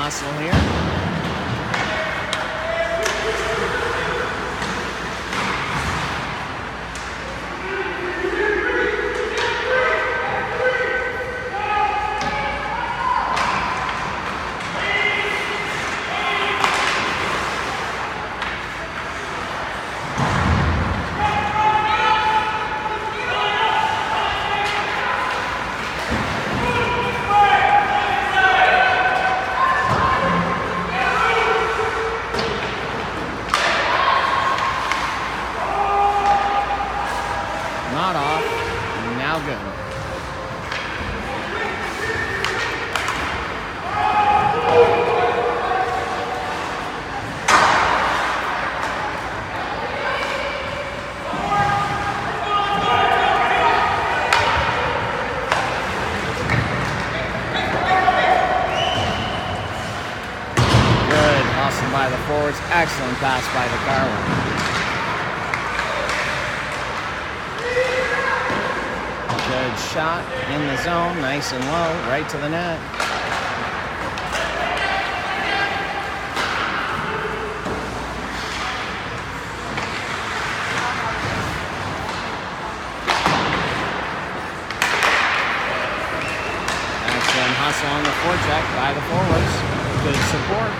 hustle here. Not off, now good. Good hustle by the forwards, excellent pass by the Carlin. Good shot in the zone, nice and low, right to the net. Excellent hustle on the forecheck by the forwards. Good support.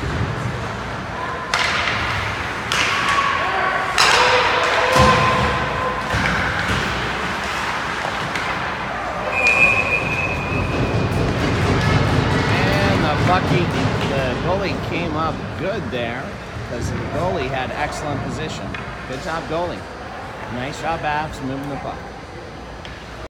Lucky the goalie came up good there because the goalie had excellent position. Good job, goalie. Nice job, Abs, moving the puck.